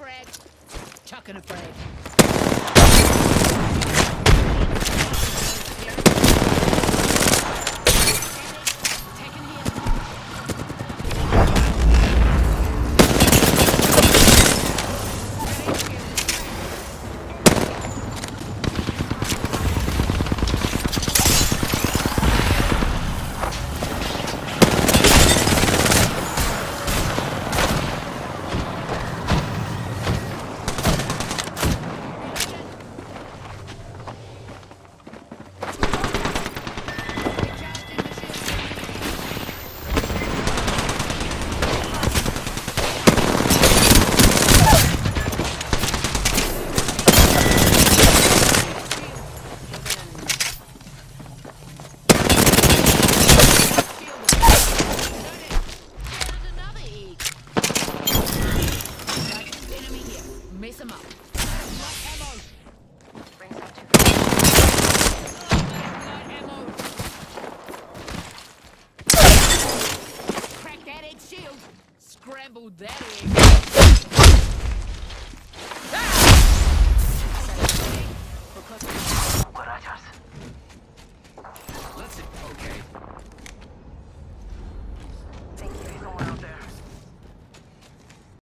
frag. Chucking a frag. Taking him. Mess him up. Ammo. Rings up to Ammo. Crack that egg shield. Scrambled that egg.